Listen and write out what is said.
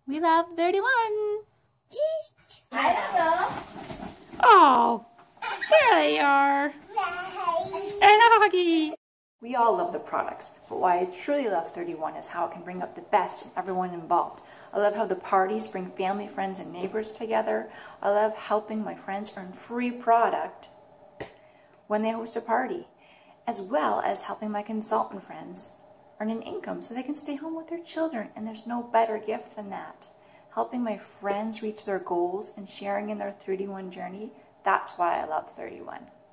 We love 31. I don't know. Oh, there they are. And Augie. We all love the products, but why I truly love 31 is how it can bring up the best in everyone involved. I love how the parties bring family, friends, and neighbors together. I love helping my friends earn free product when they host a party, as well as helping my consultant friends earn an income so they can stay home with their children, and there's no better gift than that. Helping my friends reach their goals and sharing in their 31 journey, that's why I love 31.